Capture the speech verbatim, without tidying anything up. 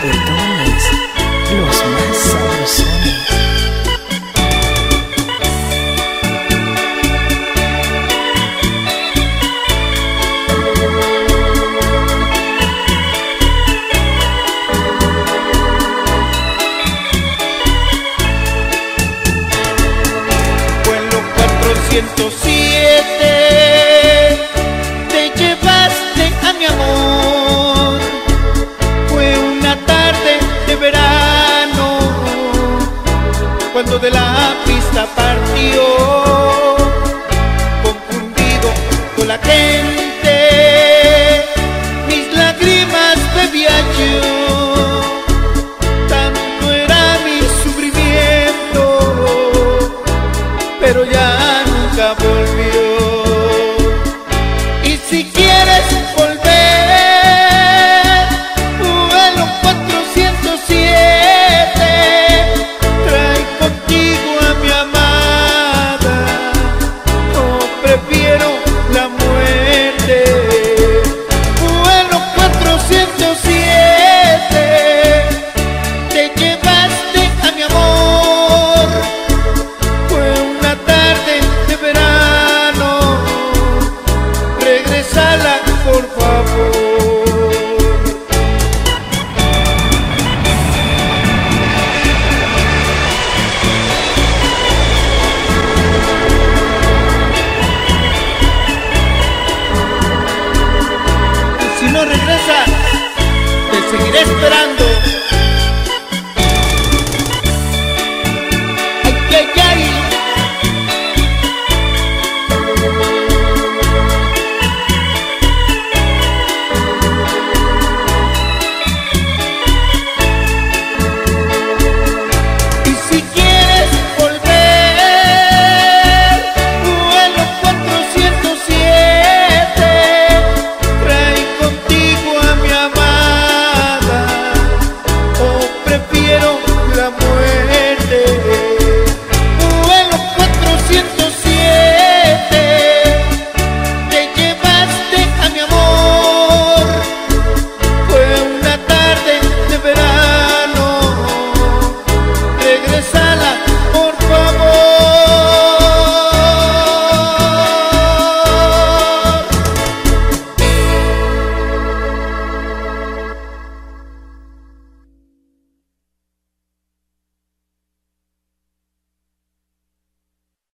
guapetones, los más sabrosones. ciento siete te llevaste a mi amor. Fue una tarde de verano cuando de la pista partió. Confundido con la gente, mis lágrimas bebía yo. Tanto era mi sufrimiento, pero ya nunca volvió. Y si quieres volver, vuelo cuatrocientos siete, trae contigo a mi amada. No, prefiero la muerte. Vuelo cuatrocientos siete, te llevaste a mi amor. Fue una tarde de verano, regresala por favor. Y si no regresas, te seguiré esperando.